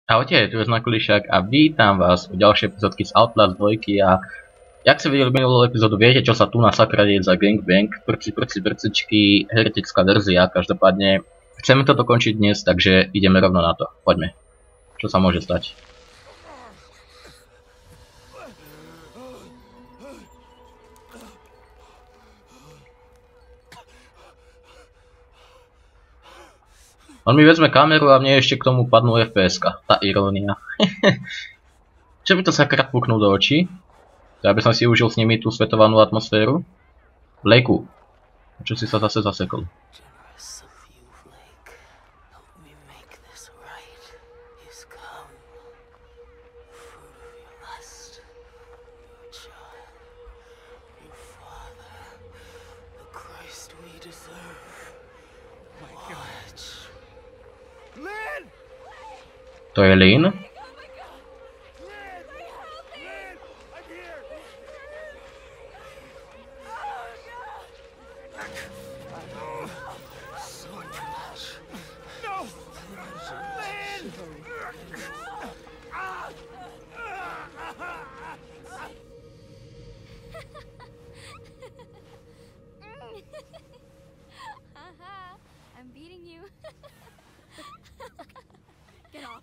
Ahojte, tu je Znakulišák a vítam vás u ďalšej epizódky z Outlast 2 a jak ste videli v minulú epizódu, viete čo sa tu na sakra deje za gangbang, prcičky, heretická verzia, každopádne chceme to dokončiť dnes, takže ideme rovno na to, poďme. Čo sa môže stať? On mi vezme kameru a mne ešte k tomu padnú FPS-ka, tá irónia. Čo by to sakra puknul do očí? To aby som si užil s nimi tú svetovanú atmosféru? Blakeu, čo si sa zase zasekol? To je Lynn? I'm beating you. Get off.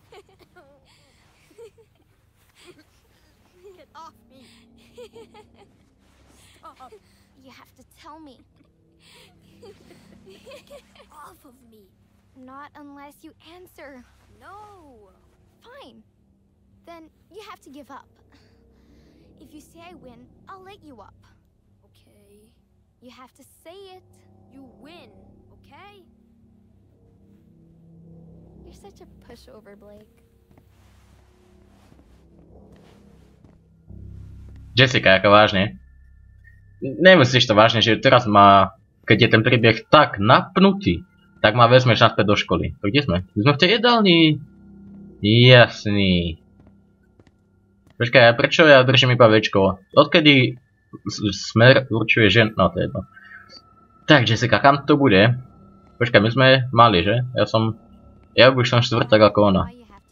Get off me. Stop. You have to tell me. Get off of me. Not unless you answer. No. Fine. Then you have to give up. If you say I win, I'll let you up. Okay. You have to say it. You win, okay? You're such a pushover, Blake. Jessica, ako vážne? Nemyslíš to vážne, že teraz má, keď je ten príbeh tak napnutý, tak ma vezmeš naspäť do školy. To kde sme? My sme v tej jedálni. Jasný. Počkaj, prečo ja držím iba Včko? Odkedy smer určuje žen? No to je jedno. Tak, Jessica, kam to bude? Počkaj, my sme mali, že? Ja už som štvrták ako ona.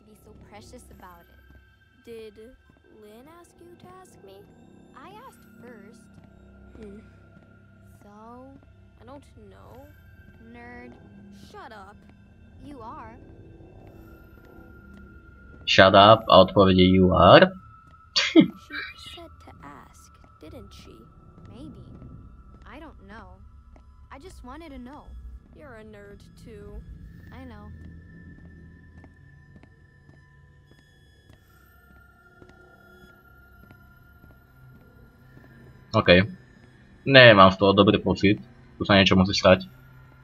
Shut up a odpovede you are. She said to ask, didn't she? Maybe. I don't know. I just wanted to know. You're a nerd too. I know. OK. Nemám z toho dobrý pocit. Tu sa niečo musí stať.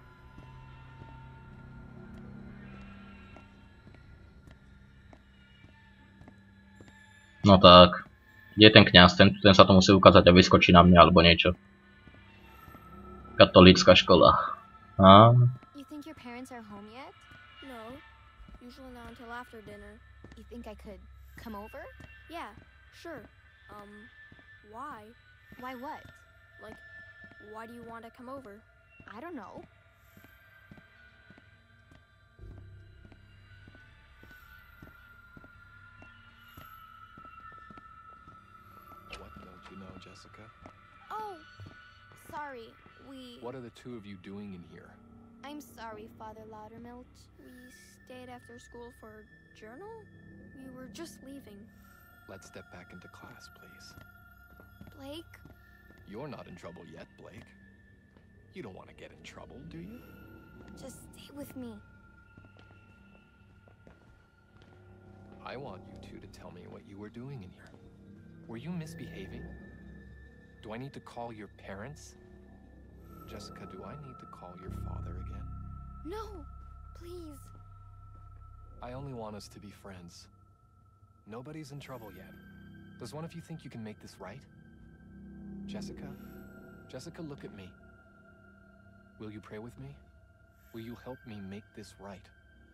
No tak. Kde je ten kňaz? Ten sa to musí ukázať a vyskočí na mňa alebo niečo. Katolícka škola. A? You think your parents are home yet? No. Usually not until after dinner. You think I could come over? Yeah, sure. Why? Why what? Like, why do you want to come over? I don't know. Jessica? Oh, sorry, What are the two of you doing in here? I'm sorry, Father Loudermilk. We stayed after school for journal? We were just leaving. Let's step back into class, please. Blake? You're not in trouble yet, Blake. You don't want to get in trouble, do you? Just stay with me. I want you two to tell me what you were doing in here. Were you misbehaving? Do I need to call your parents? Jessica, do I need to call your father again? No, please. I only want us to be friends. Nobody's in trouble yet. Does one of you think you can make this right? Jessica? Jessica, look at me. Will you pray with me? Will you help me make this right?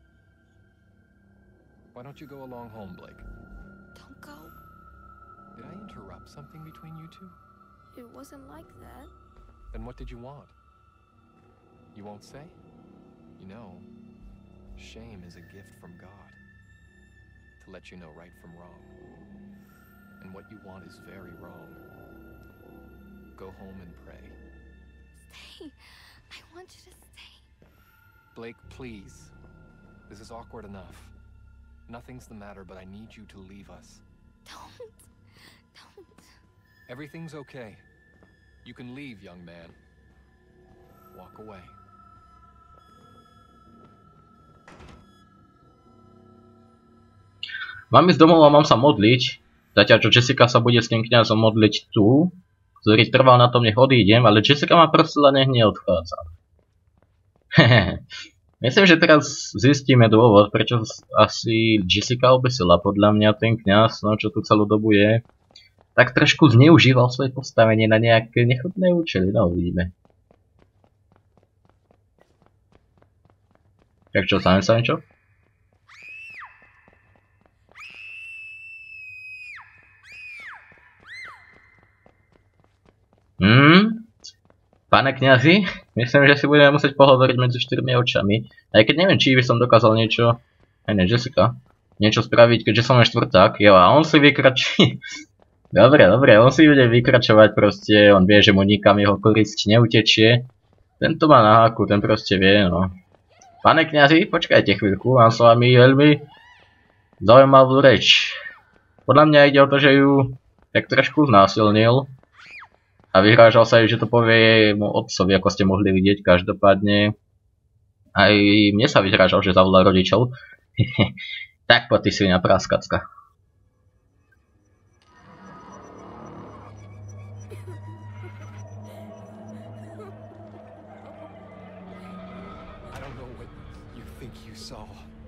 Why don't you go along home, Blake? Don't go. Did I interrupt something between you two? It wasn't like that. Then what did you want? You won't say? You know, shame is a gift from God. let you know right from wrong. And what you want is very wrong. Go home and pray. Stay. I want you to stay. Blake, please. This is awkward enough. Nothing's the matter, but I need you to leave us. Don't. Everything's okay. You can leave, young man. Walk away. Mám ísť domov a mám sa modliť. Zatiaľ, čo Jessica sa bude s tým kňazom modliť tu, ktorý trval na tom, nech odídem, ale Jessica ma prosila, nech neodchádza. Myslím, že teraz zistíme dôvod, prečo asi Jessica obesila. Podľa mňa ten kňaz, no čo tu celú dobu je, tak trošku zneužíval svoje postavenie na nejaké nechodné účely. No, uvidíme. Tak čo, sa čo? Pane kňazi, myslím, že si budeme musieť pohovoriť medzi štyrmi očami. Aj keď neviem, či by som dokázal niečo... Aj ne, Jessica. Niečo spraviť, keďže som len štvrták. Jo, a on si vykračí... Dobre, on si bude vykračovať proste. On vie, že mu nikam jeho korisť neutečie. Tento má na háku, ten proste vie, no. Pane kňazi, počkajte chvíľku, mám s vami veľmi zaujímavú reč. Podľa mňa ide o to, že ju tak trošku znásilnil. A vyhrážal sa jej, že to povie mu otcovi, ako ste mohli vidieť. Každopádne aj mne sa vyhrážal, že zavolá rodičov. Tak poď ty svinia praskacka. I don't know what you think you saw.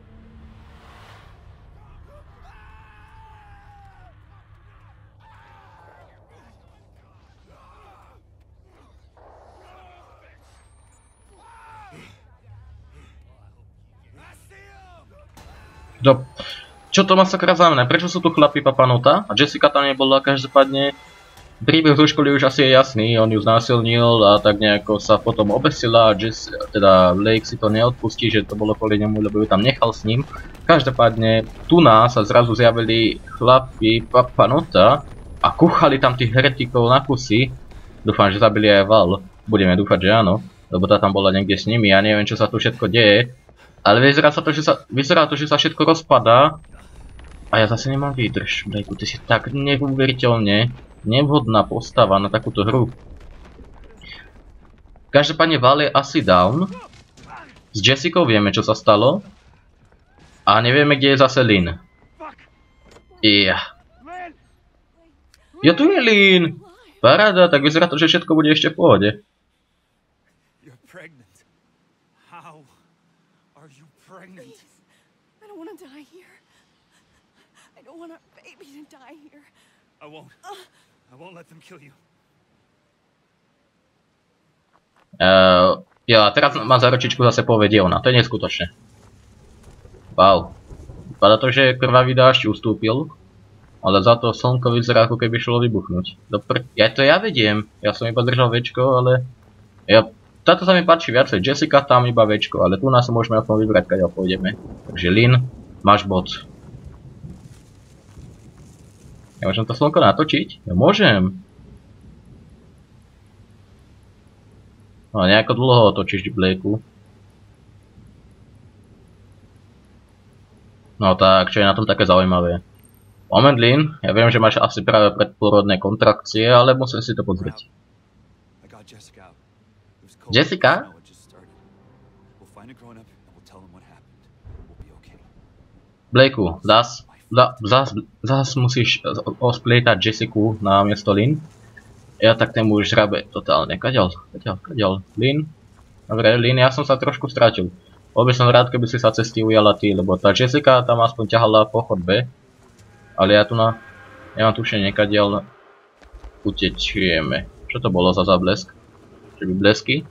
Čo to má sakra znamená? Prečo sú tu chlapi papanota? A Jessica tam nebola, každopádne príbeh zo školy už asi je jasný, on ju znásilnil a tak nejako sa potom obesila a teda Blake si to neodpustí, že to bolo kvôli nemu, lebo ju tam nechal s ním. Každopádne tu sa zrazu zjavili chlapi papanota a kuchali tam tých heretikov na kusy. Dúfam, že zabili aj Val. Budeme dúfať, že áno, lebo tá tam bola niekde s nimi, ja neviem, čo sa tu všetko deje. Ale vyzerá to, že sa všetko rozpadá. A ja zase nemám výdrž. Blakeu, ty si tak neuveriteľne nevhodná postava na takúto hru. Každopádne Val je asi down. S Jessicou vieme, čo sa stalo. A nevieme, kde je zase Lynn. Ja tu je Lynn! Paráda, tak vyzerá to, že všetko bude ešte v pohode. I won't let them kill you. Jo, a teraz ma za ručičku zase povedie ona, to je neskutočné. Wow. Vypadá to, že krvavý dážď ustúpil, ale za to slnko vyzerá, ako keby šlo vybuchnúť. Ja vediem, ja som iba držal Včko, ale... Táto sa mi páči viacej, Jessica tam iba Včko, ale tu nás môžeme aspoň vybrať, kaďa pôjdeme. Takže Lynn, máš bod. Ja môžem to slnko natočiť? Ja môžem. No nejako dlho otočíš, Blakeu. No tak, čo je na tom také zaujímavé? Moment, Lynn, ja viem, že máš asi práve predporodné kontrakcie, ale musím si to pozrieť. Jessica? Blakeu, zás musíš osplietať Jessicu na miesto Lynn. Ja tak ten muž žrabe totálne. Kaďal. Lynn? Dobre, Lynn, ja som sa trošku stratil. Bol by som rád, keby si sa cesty ujala ty, lebo tá Jessica tam aspoň ťahala po chodbe. Ale ja tu nemám tušenie, kaďal utečieme. Čo to bolo za zablesk? Čo by blesky?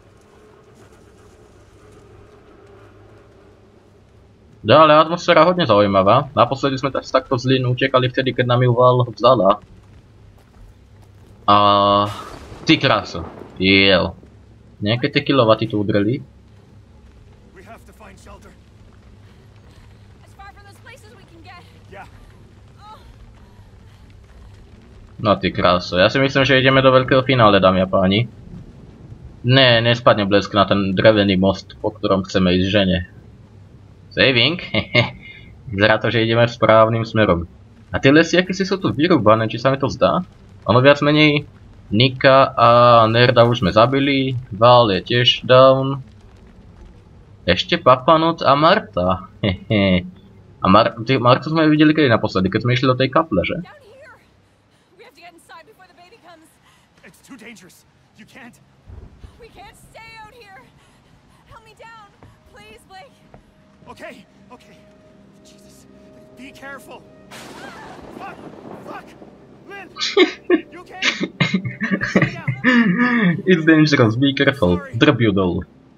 No, ale atmosféra hodne zaujímavá. Naposledy sme takto z Lynn utekali vtedy, keď nám ju Val vzala. A ty kráso. Jel. Nejaké tie kilowaty tu udreli. No ty kráso, ja si myslím, že ideme do veľkého finále, dámy a páni. Ne, nespadne blesk na ten drevený most, po ktorom chceme ísť žene. Saving? Vyzerá to, že ideme správnym smerom. A tie lesy, aké si sú tu vyrúbané, či sa mi to zdá? Ono viac menej Nika a Nerda už sme zabili, Val je tiež down. Ešte Papanot a Marta. A Martu sme videli kedy naposledy, keď sme išli do tej kaple, že? Okay, okay. Jesus, be careful. Fuck, fuck. Lynn, you okay? It's dangerous, be careful. Drb ju dolu.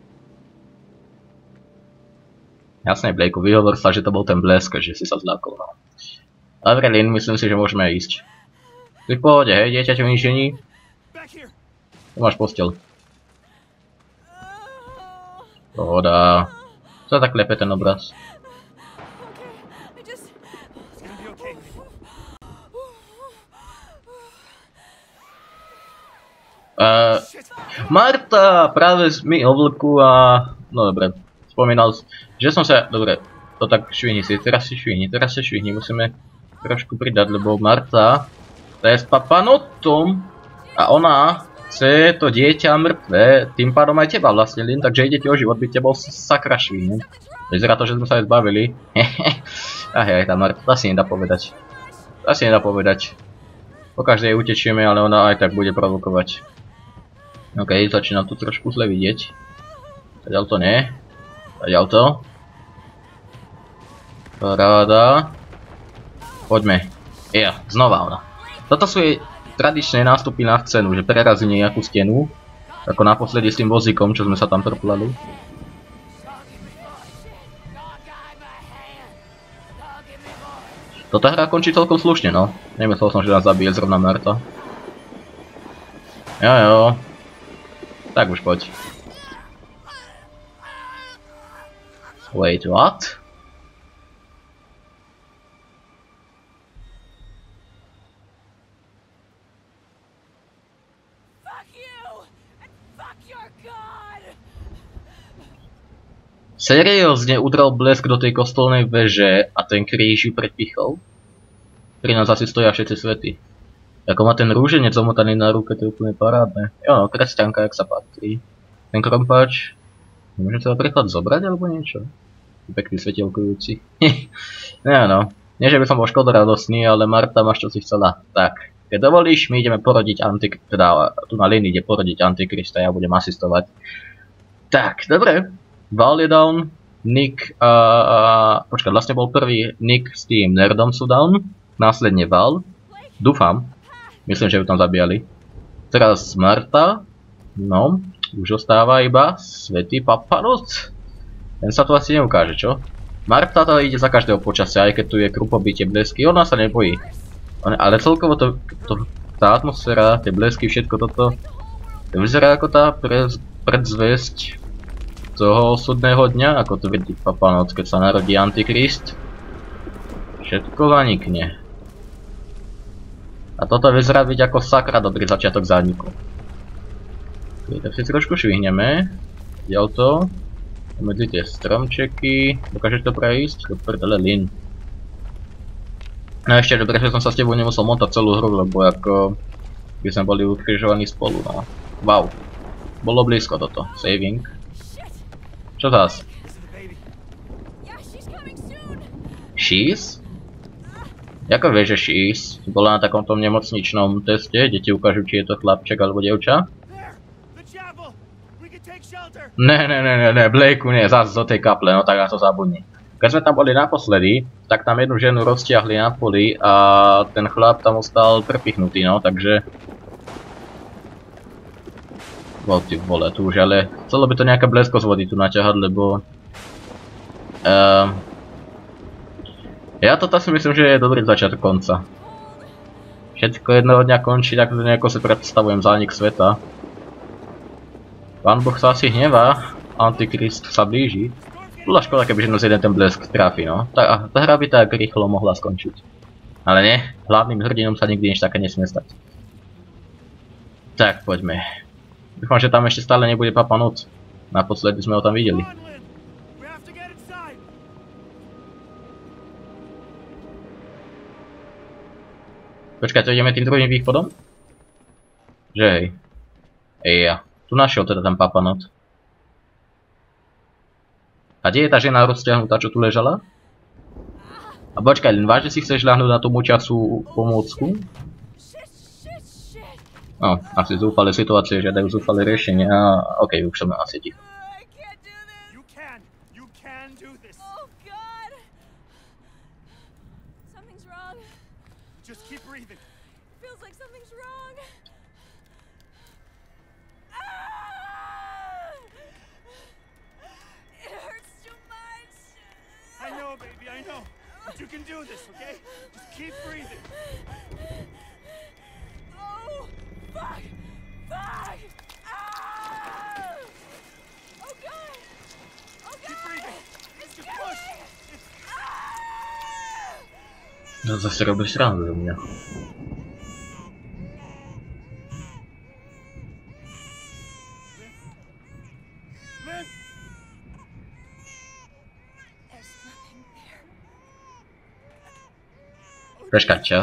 Jasné, Blakeu, vyhovor sa, že to bol ten blesk, že si sa zľakol, no. Dobre, Lynn, myslím si, že môžeme ísť. Ty v pohode, hej, dieťaťu nič není? Tu máš posteľ. Pohoda. Co tak lepe ten obraz? Marta práve mi ovlku a... No dobre, spomínal, že som sa... Dobre, to tak švihni si, teraz si švihni, musíme trošku pridať, lebo Marta... To je s Papanotom a ona... Chce to dieťa mŕtve, tým pádom aj teba vlastne, Lynn, takže ide ti o život, by tebou sakra švíň. Vyzerá to, že sme sa aj zbavili. Ach aj tá Marta, to si nedá povedať. Po každej utečieme, ale ona aj tak bude provokovať. OK, začínam tu trošku zle vidieť. Taďal to nie. Taďal to. Paráda. Poďme. Znova ona. Toto sú jej tradičné nástupy na scénu, že prerazí nejakú stenu. Ako naposledy s tým vozíkom, čo sme sa tam trplali. Toto hra končí celkom slušne, no. Nemyslel som, že nás zabije zrovna Marta. Jo. Tak už poď. Wait, what? Seriózne udral blesk do tej kostolnej veže a ten kríž ju predpichol? Pri nás asi stoja všetci svety. Ako má ten rúženec zamotaný na ruke, to je úplne parádne. Jo, kresťanka, jak sa patrí. Ten krompáč... Môžem sa príklad zobrať alebo niečo? Pekný svetielkujúci. No. Nie, že by som bol škodoradosný, ale Marta, máš čo si chcela. Tak, keď dovolíš, my ideme porodiť teda tu na Lynn ide porodiť Antikrista, ja budem asistovať. Tak, dobre. Val je down, Nick počkaj, vlastne bol prvý Nick s tým Nerdom sú down, následne Val, dúfam, myslím, že ju tam zabíjali. Teraz Marta, no, už ostáva iba Svätý Papanot. Ten sa tu asi neukáže, čo? Marta to ide za každého počasia, aj keď tu je krupobytie blesky, ona sa nebojí. Ale celkovo tá atmosféra, tie blesky, všetko toto, to vyzerá ako tá predzvesť toho súdneho dňa, ako tvrdí Papanot, keď sa narodí Antikrist. Všetko zanikne. A toto vyzerá byť ako sakra dobrý začiatok zániku. Okay, tak si trošku švihneme. Ďal to. Medzi tie stromčeky. Dokážeš to prejsť? Do prdele, Lynn. No ešte dobre, že som sa s tebou nemusel montať celú hru, lebo ako by sme boli ukrižovaní spolu, no. Wow. Bolo blízko toto. Saving. Čo zás? She's? Jako vieš, že she's? Bola na takomto nemocničnom teste, kde ti ukážu, či je to chlapček alebo dievča? Ne, Blakeu nie, zás do tej kaple, no tak na to zabudni. Keď sme tam boli naposledy, tak tam jednu ženu roztiahli na poli a ten chlap tam ostal prepichnutý, no, takže... Ty vole, tu už, ale chcelo by to nejaká blesko z vody tu naťahať, lebo... Ja toto si myslím, že je dobrý začiatok konca. Všetko jedného dňa končí, tak nejako si predstavujem zánik sveta. Pán Boh sa asi hnevá, Antikrist sa blíži. Bola škoda, keby jedno z jeden ten blesk trafi, no. Tá hra by tak rýchlo mohla skončiť. Ale nie, hlavným hrdinom sa nikdy nič také nesmie stať. Tak, poďme. Dúfam, že tam ešte stále nebude Papa Noc. Naposledy sme ho tam videli. Počkaj, to ideme tým druhým východom? Že hej. Ja. Tu našiel teda tam Papa Noc. A kde je tá žena rozťahnutá, čo tu ležala? A počkaj, len vážne si chceš ľahnúť na tú mučiacú pomôcku? No, asi zúfalé situácie žiadajú zúfalé riešenie. Okej, už som asi ticho. You can do this, okay? Just keep breathing. Oh, fuck! Fuck! Ah! Oh, God! Oh, God! Keep breathing. Just push. No zase robisz srandu do mnie. Počkajcie.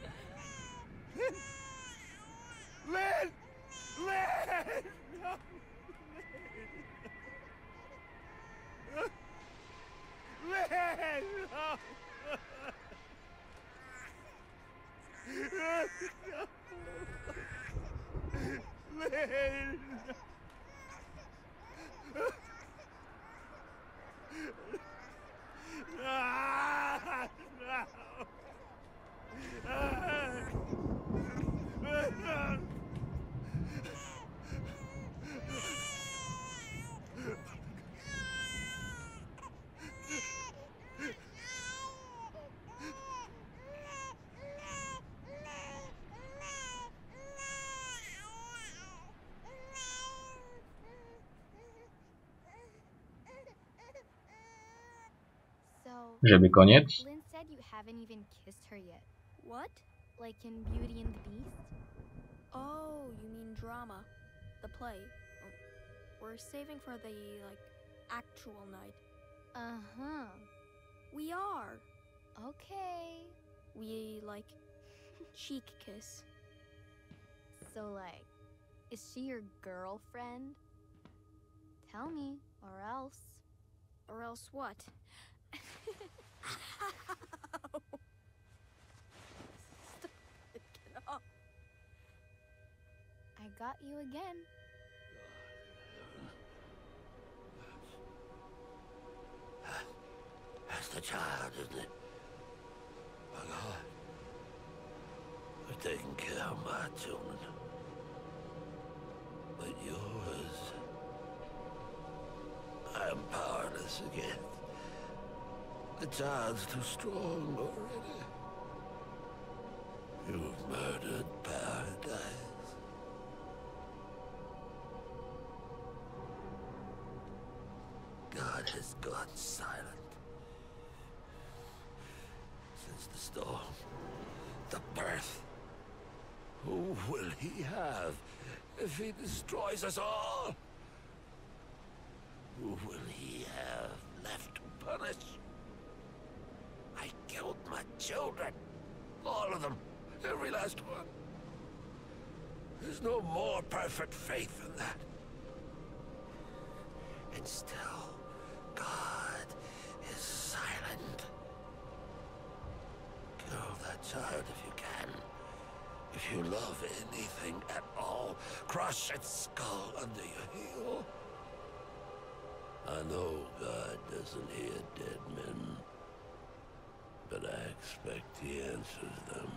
Żeby koniec. Lynn said you haven't even kissed her yet. What? Like in Beauty and the Beast? Oh, you mean drama. The play. We're saving for the, like, actual night. Uh-huh. We are. Okay. We, like, cheek kiss. So, like, is she your girlfriend? Tell me, or else. Or else what? Get up. I got you again. That's the child, isn't it? My God. They're taking care of my children. But yours, I am powerless again. The child's too strong already. You've murdered paradise. God has gone silent. Since the storm, the birth. Who will he have if he destroys us all? Who will he have left to punish? I killed my children. All of them. Every last one. There's no more perfect faith than that. And still, God is silent. Kill that child if you can. If you love anything at all, crush its skull under your heel. I know God doesn't hear dead men. But I expect he answers them.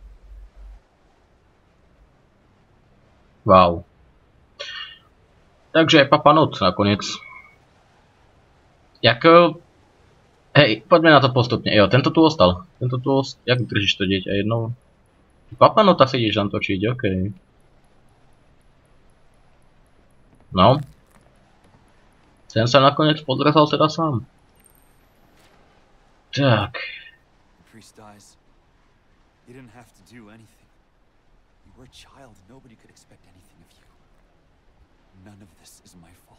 Wow. Takže aj Papa Not nakoniec. Jako... Hej, poďme na to postupne. Jo, tento tu ostal. Jak držíš to dieťa jednou? Papa Nota si ideš tam točiť, okej. No. Ten sa nakoniec podrezal teda sám. Tak. Priest dies. You didn't have to do anything. You were a child. Nobody could expect anything of you. None of this is my fault.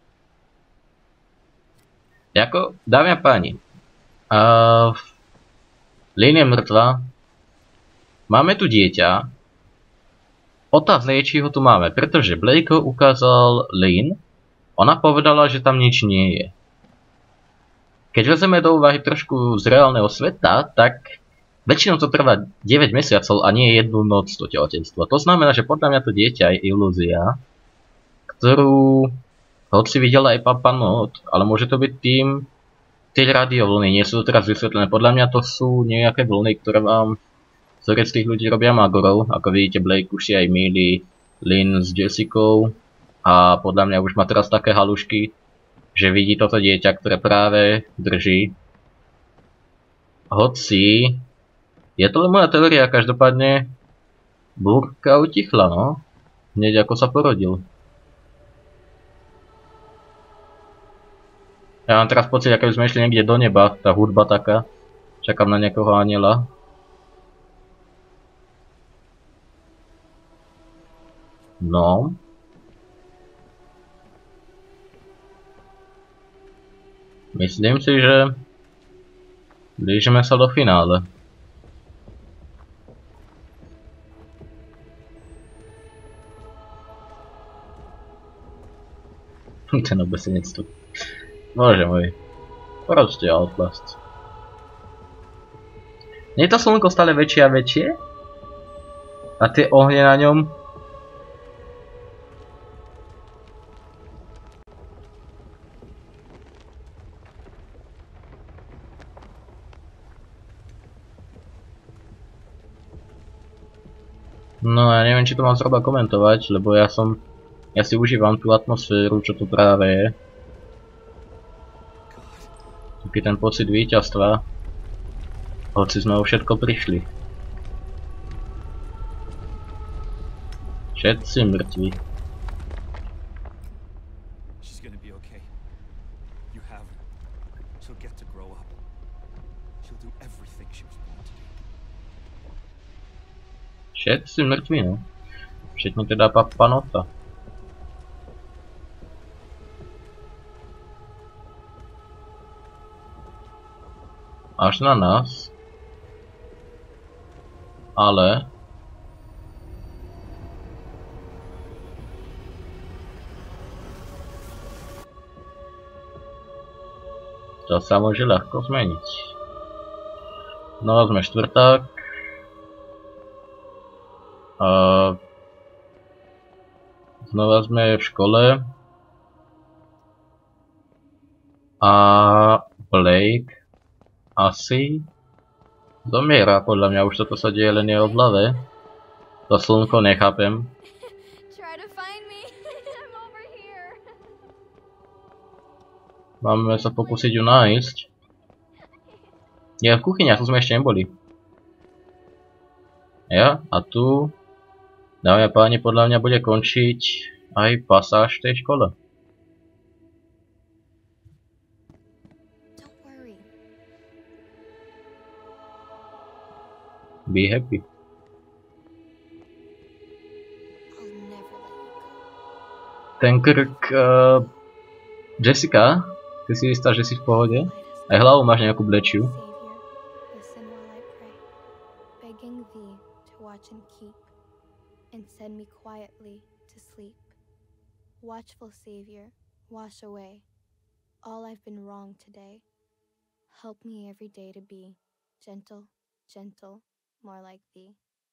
Jako, dámy a páni. Lynn je mŕtva. Máme tu dieťa. Otázne je, či ho tu máme, pretože Blake ho ukázal Lynn. Ona povedala, že tam nič nie je. Keď vezeme do úvahy trošku z reálneho sveta, tak väčšinou to trvá 9 mesiacov a nie jednu noc to tehotenstvo. To znamená, že podľa mňa to dieťa je ilúzia, ktorú hoci videla aj Papa Not, ale môže to byť tým, tie radiovlny, nie sú to teraz vysvetlené. Podľa mňa to sú nejaké vlny, ktoré vám z tých ľudí robia magorov. Ako vidíte, Blake už si aj mýli Lynn s Jessicou a podľa mňa už má teraz také halušky, že vidí toto dieťa, ktoré práve drží. Hoci, je to len moja teória, každopádne búrka utichla, no. Hneď ako sa porodil. Ja mám teraz pocit, ako by sme išli niekde do neba, tá hudba taká. Čakám na nejakého aniela. No. Myslím si, že blížime sa do finále. Ten obesenec tu. Bože môj. Proste Outlast. Nie je to slnko stále väčšie a väčšie? A tie ohne na ňom? No ja neviem, či to mám zhruba komentovať, lebo ja si užívam tú atmosféru, čo tu práve je. Taký ten pocit víťazstva, hoci sme o všetko prišli. Všetci mŕtvi. Všetci mŕtvi, no. Všetni teda Papa Nota. Až na nás. Ale... to sa môže ľahko zmeniť. No, sme štvrták. Znova sme v škole. A Blake asi zomiera, podľa mňa už toto sa deje len jeho v hlave. To slnko nechápem. Máme sa pokúsiť ju nájsť. Ja v kuchyni, tu sme ešte neboli. Ja, a tu, dámy a páni, podľa mňa bude končiť aj pasáž v tej škole. Be happy. Ten krk... Jessica, ty si istá, že si v pohode? Aj hlavu máš nejakú blečiu. Watchful Savior, wash away all I've been wrong today. Help me every day to be gentle, gentle, more like thee.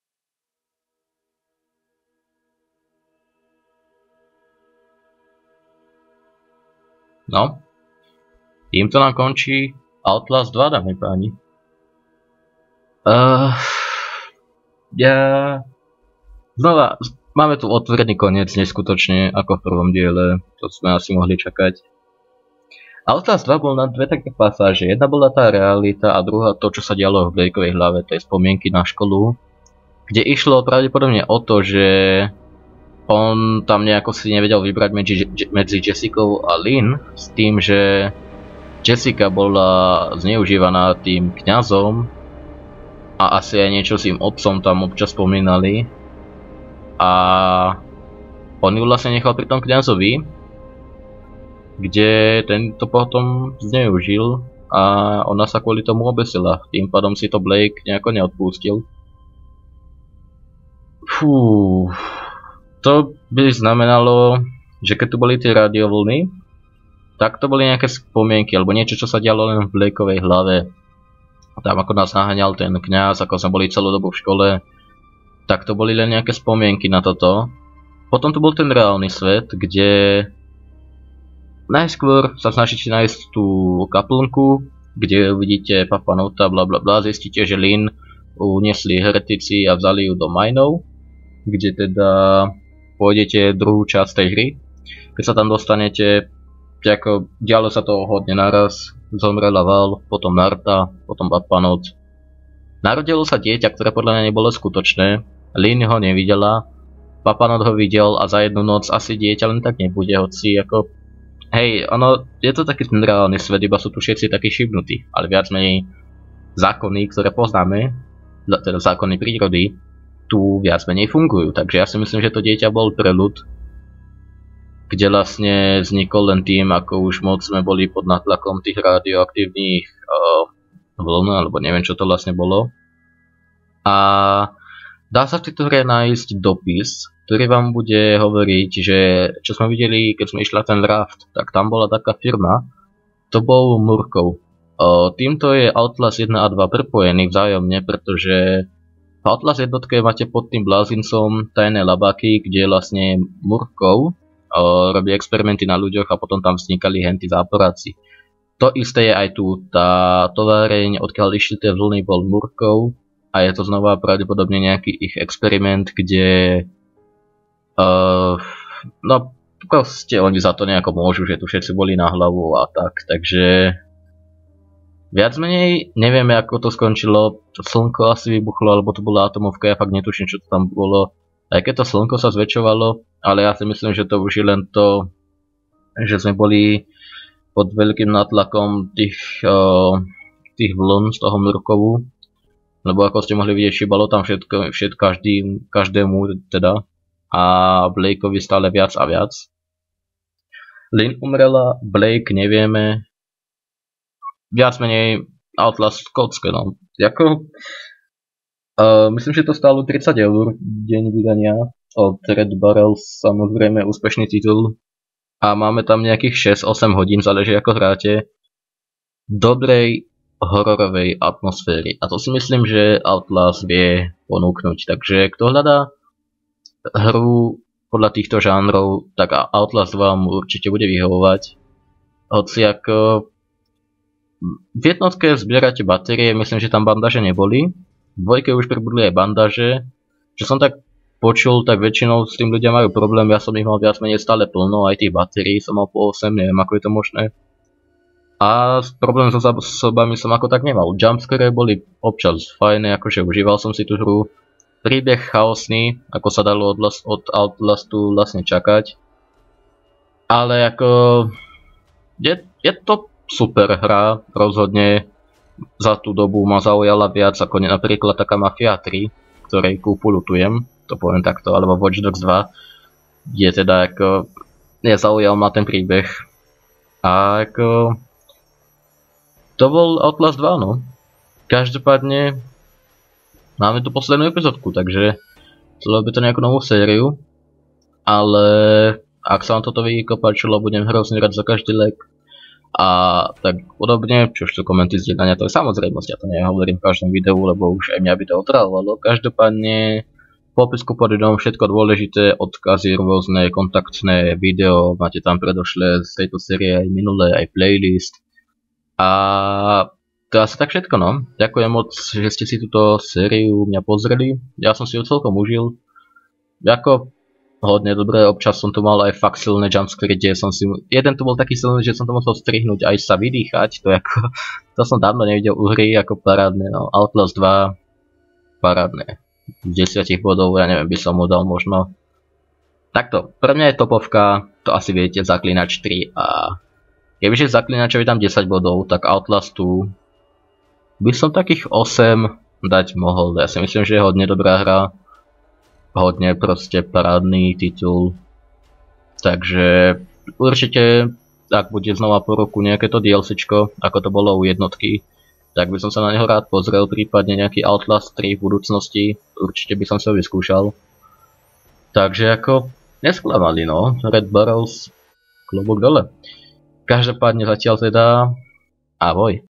No, týmto nám končí Outlast 2, dámy páni. Znova, máme tu otvorený koniec, neskutočne, ako v prvom diele, to sme asi mohli čakať. Outlast 2 bol na dve také pasáže, jedna bola tá realita a druhá to, čo sa dialo v Blakeovej hlave, to je spomienky na školu, kde išlo pravdepodobne o to, že on tam nejako si nevedel vybrať medzi Jessicou a Lynn, s tým, že Jessica bola zneužívaná tým kňazom a asi aj niečo s tým otcom tam občas spomínali. A on ju vlastne nechal pri tom kňazovi, kde ten to potom zneužil a ona sa kvôli tomu obesila. Tým pádom si to Blake nejako neodpustil. Fú, to by znamenalo, že keď tu boli tie radiovlny, tak to boli nejaké spomienky alebo niečo, čo sa dialo len v Blakeovej hlave. Tam ako nás naháňal ten kňaz, ako sme boli celú dobu v škole. Tak to boli len nejaké spomienky na toto. Potom tu bol ten reálny svet, kde najskôr sa snažíte nájsť tú kaplnku, kde uvidíte Papa Nota, bla bla bla, zistíte, že Lynn uniesli heretici a vzali ju do Mainov, kde teda pôjdete druhú časť tej hry. Keď sa tam dostanete, ako dialo sa to hodne naraz, zomrela Val, potom Marta, potom Papa Not. Narodilo sa dieťa, ktoré podľa mňa nebolo skutočné. Lynn ho nevidela, Papa Not ho videl a za jednu noc asi dieťa len tak nebude, hoci ako... Hej, ono, je to taký ten reálny svet, iba sú tu všetci takí šibnutí, ale viac menej zákony, ktoré poznáme, teda zákony prírody, tu viac menej fungujú, takže ja si myslím, že to dieťa bol preľud, kde vlastne vznikol len tým, ako už moc sme boli pod nátlakom tých radioaktívnych vln, alebo neviem, čo to vlastne bolo. A dá sa v tejto hre nájsť dopis, ktorý vám bude hovoriť, že čo sme videli, keď sme išli na ten raft, tak tam bola taká firma, to bol Murkov. Týmto je Outlast 1 a 2 prepojený vzájomne, pretože v Outlast 1 máte pod tým blázincom tajné labáky, kde vlastne Murkov robí experimenty na ľuďoch a potom tam vznikali henty záporáci. To isté je aj tu, tá továreň, odkiaľ išli tie vlny, bol Murkov a je to znova pravdepodobne nejaký ich experiment, kde no proste oni za to nejako môžu, že tu všetci boli na hlavu a tak, takže viac menej nevieme, ako to skončilo. To slnko asi vybuchlo, alebo to bola atomovka, ja fakt netuším, čo to tam bolo. Aj keď to slnko sa zväčšovalo, ale ja si myslím, že to už je len to, že sme boli pod veľkým nátlakom tých vln z toho Murkovu, lebo ako ste mohli vidieť, šibalo tam každému teda a Blakeovi stále viac a viac. Lynn umrela, Blake nevieme, viac menej Outlast v kocke, no. Myslím, že to stálo 30 € deň vydania od Red Barrels, samozrejme úspešný titul. A máme tam nejakých 6-8 hodín, záleží ako hráte, dobrej hororovej atmosféry. A to si myslím, že Outlast vie ponúknuť. Takže kto hľadá hru podľa týchto žánrov, tak Outlast vám určite bude vyhovovať. Hoci ako v jednotke zbierate batérie, myslím, že tam bandaže neboli. V dvojke už pribudli aj bandaže. Čo som tak počul, tak väčšinou s tým ľudia majú problém, ja som ich mal viac menej stále plno, aj tých batérií som mal po 8, neviem ako je to možné. A problém so zásobami som ako tak nemal. Jumpscare boli občas fajné, akože užíval som si tú hru. Príbeh chaosný, ako sa dalo od Outlastu vlastne čakať. Ale ako je to super hra, rozhodne za tú dobu ma zaujala viac ako napríklad taká Mafia 3, ktorej kúpu lutujem, to poviem takto, alebo Watch Dogs 2, je teda ako nezaujal ma ten príbeh. A ako to bol Outlast 2, no. Každopádne máme tu poslednú epizódku, takže chcelo by to nejakú novú sériu, ale ak sa vám toto video páčilo, budem hrozne rád za každý like a tak podobne, čo sú komenty, zdieľania, to je samozrejmosť, ja to nehovorím v každom videu, lebo už aj mňa by to otrávalo. Každopádne v popisku pod videom všetko dôležité, odkazy, rôzne kontaktné video, máte tam predošlé z tejto série aj minulé, aj playlist. A to asi tak všetko, no. Ďakujem moc, že ste si túto sériu mňa pozreli, ja som si ju celkom užil. Ako hodne dobré, občas som tu mal aj fakt silné jumpscare, kde som si... Jeden tu bol taký silný, že som to musel strihnúť aj sa vydýchať, to som dávno nevidel u hry, ako parádne, no. Outlast 2, parádne. Z 10 bodov, ja neviem, by som mu dal možno... Takto, pre mňa je topovka, to asi viete, Zaklinač 3 a... Kebyže Zaklinačovi dám 10 bodov, tak Outlastu by som takých 8 dať mohol. Ja si myslím, že je hodne dobrá hra. Hodne proste parádny titul. Takže určite, ak bude znova po roku nejaké to DLCčko, ako to bolo u jednotky, tak by som sa na neho rád pozrel, prípadne nejaký Outlast 3 v budúcnosti. Určite by som sa ho vyskúšal. Takže ako nesklamali, no. Red Barrels, klobúk dole. Každopádne zatiaľ teda ahoj.